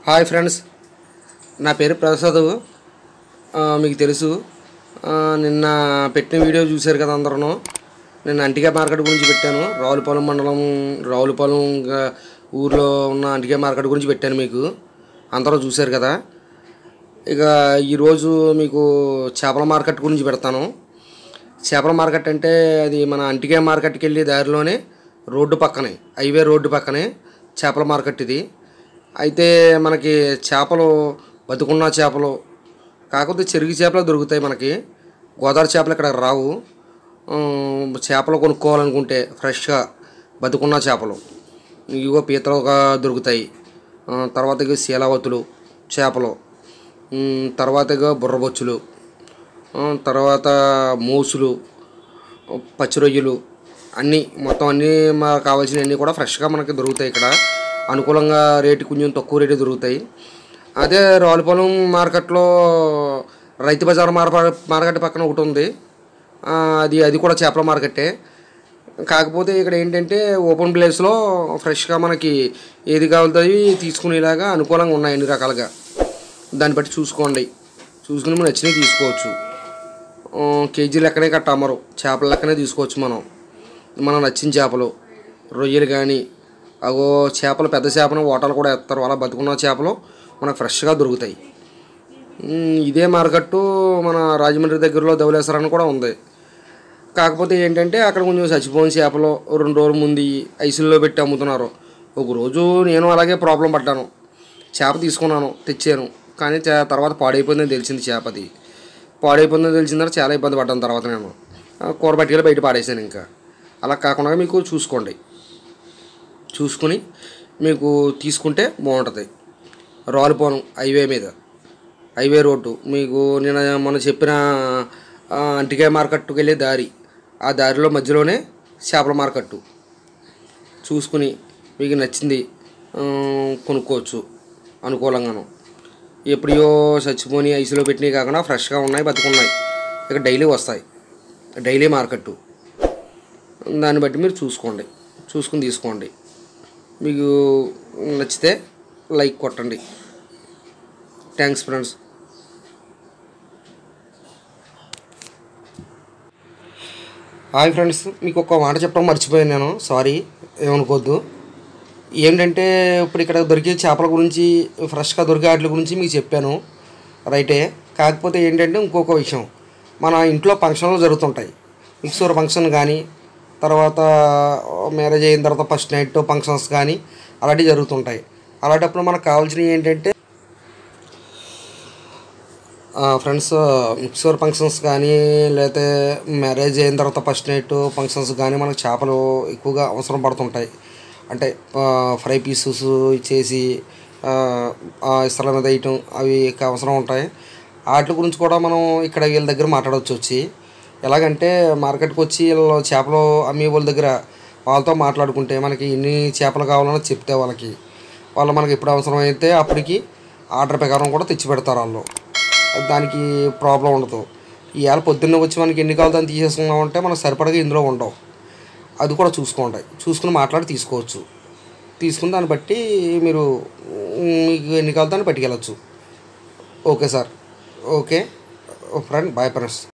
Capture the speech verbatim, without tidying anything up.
Hi friends, నా పేరు ప్రసాద్. మీకు తెలుసు, నిన్న పెట్టిన వీడియో చూశారు కదా అందరూ. నేను అంటిగా మార్కెట్ గురించి పెట్టాను. రావులపాలెం మండలం రావులపాలెం ఊర్లో ఉన్న అంటిగా మార్కెట్ గురించి పెట్టాను. మీకు అందరూ చూశారు కదా. ఇక ఈరోజు మీకు చేపల మార్కెట్ గురించి పెడతాను. చేపల మార్కెట్ అంటే అది మన అంటిగా మార్కెట్కి వెళ్ళే దారిలోనే రోడ్డు పక్కనే, హైవే రోడ్డు పక్కనే చేపల మార్కెట్ ఇది. అయితే మనకి చేపలు బతుకున్న చేపలు కాకపోతే చెరుగు చేపలు దొరుకుతాయి. మనకి గోదావరి చేపలు ఇక్కడ రావు. చేపలు కొనుక్కోవాలనుకుంటే ఫ్రెష్గా బతుకున్న చేపలు ఇగో పీతలుగా దొరుకుతాయి. తర్వాత ఇక శీలావతులు చేపలు, తర్వాత ఇక బుర్రబొచ్చులు, తర్వాత మోసులు, పచ్చిరొయ్యలు అన్నీ మొత్తం అన్నీ మాకు కావాల్సినవన్నీ కూడా ఫ్రెష్గా మనకి దొరుకుతాయి. ఇక్కడ అనుకూలంగా రేటు కొంచెం తక్కువ రేటు దొరుకుతాయి. అదే రావులపాలెం మార్కెట్లో రైతు బజార్ మార్కెట్ పక్కన ఒకటి ఉంది. అది అది కూడా చేపల మార్కెట్టే. కాకపోతే ఇక్కడ ఏంటంటే ఓపెన్ ప్లేస్లో ఫ్రెష్గా మనకి ఏది కావాలుతుంది తీసుకునేలాగా అనుకూలంగా ఉన్నాయి అన్ని రకాలుగా. దాన్ని బట్టి చూసుకోండి, చూసుకుని మనం నచ్చినవి తీసుకోవచ్చు. కేజీ లెక్కనే కట్ట అమ్మరు, చేపల లెక్కనే తీసుకోవచ్చు. మనం మనం నచ్చిన చేపలు, రొయ్యలు కానీ అగో చేపలు పెద్ద చేపను ఓటలు కూడా వేస్తారు. అలా బతుకున్న చేపలు మనకు ఫ్రెష్గా దొరుకుతాయి. ఇదే మార్కెట్టు మన రాజమండ్రి దగ్గరలో ధవళేశ్వరం కూడా ఉంది. కాకపోతే ఏంటంటే అక్కడ కొంచెం చచ్చిపోయిన చేపలు రెండు రోజుల ముందు ఐసుల్లో పెట్టి అమ్ముతున్నారు. ఒకరోజు నేను అలాగే ప్రాబ్లం పడ్డాను. చేప తీసుకున్నాను, తెచ్చాను, కానీ తర్వాత పాడైపోయిందని తెలిసింది. చేపది పాడైపోయిందని తెలిసిన తర్వాత చాలా ఇబ్బంది పడ్డాను. తర్వాత నేను కూర పట్టుకెళ్ళి బయట పాడేసాను. ఇంకా అలా కాకుండా మీకు చూసుకోండి, చూసుకుని మీకు తీసుకుంటే బాగుంటుంది. రావులపాలెం హైవే మీద, హైవే రోడ్డు మీకు నేను మొన్న చెప్పిన అంటిగా మార్కెట్కి వెళ్ళే దారి, ఆ దారిలో మధ్యలోనే చేపల మార్కెట్టు. చూసుకుని మీకు నచ్చింది కొనుక్కోవచ్చు అనుకూలంగాను. ఎప్పుడో చచ్చిపోయి ఐసులో పెట్టినవి కాకుండా ఫ్రెష్గా ఉన్నాయి, బతుకున్నాయి. ఇక డైలీ వస్తాయి, డైలీ మార్కెట్టు. దాన్ని బట్టి మీరు చూసుకోండి, చూసుకుని తీసుకోండి. మీకు నచ్చితే లైక్ కొట్టండి. Thanks friends. హాయ్ ఫ్రెండ్స్, మీకు ఒక మాట చెప్పడం మర్చిపోయాను నేను, సారీ, ఏమనుకోవద్దు. ఏంటంటే ఇప్పుడు ఇక్కడ దొరికే చేపల గురించి, ఫ్రెష్గా దొరికే వాటి గురించి మీకు చెప్పాను, రైటే. కాకపోతే ఏంటంటే ఇంకొక విషయం, మన ఇంట్లో ఫంక్షన్లు జరుగుతుంటాయి. మిక్సూర్ ఫంక్షన్ కానీ, తర్వాత మ్యారేజ్ అయిన తర్వాత ఫస్ట్ నైట్ ఫంక్షన్స్ కానీ అలాంటివి జరుగుతుంటాయి. అలాంటప్పుడు మనకు కావాల్సినవి ఏంటంటే ఫ్రెండ్స్, మిక్సూర్ ఫంక్షన్స్ కానీ లేకపోతే మ్యారేజ్ అయిన తర్వాత ఫస్ట్ నైట్ ఫంక్షన్స్ కానీ మనకు చేపలు ఎక్కువగా అవసరం పడుతుంటాయి. అంటే ఫ్రై పీసెస్ చేసి ఇస్తల మీద వేయటం అవి అవసరం ఉంటాయి. వాటి గురించి కూడా మనం ఇక్కడ వీళ్ళ దగ్గర మాట్లాడవచ్చు వచ్చి. ఎలాగంటే మార్కెట్కి వచ్చి వీళ్ళు చేపలు అమ్మే వాళ్ళ దగ్గర వాళ్ళతో మాట్లాడుకుంటే మనకి ఎన్ని చేపలు కావాలన్నా చెప్తే వాళ్ళకి వాళ్ళు మనకి ఎప్పుడు అవసరం అయితే అప్పటికి ఆర్డర్ ప్రకారం కూడా తెచ్చి పెడతారు వాళ్ళు. దానికి ప్రాబ్లం ఉండదు. ఇవాళ పొద్దున్నే వచ్చి మనకి ఎన్ని కావాలి దాన్ని తీసేసుకున్నామంటే మనకు సరిపడగా ఇందులో ఉండవు. అది కూడా చూసుకోండి, చూసుకుని మాట్లాడి తీసుకోవచ్చు. తీసుకుని దాన్ని బట్టి మీరు మీకు ఎన్ని కావాలి దాన్ని పట్టుకెళ్ళచ్చు. Okay sir, okay friend, boy friends.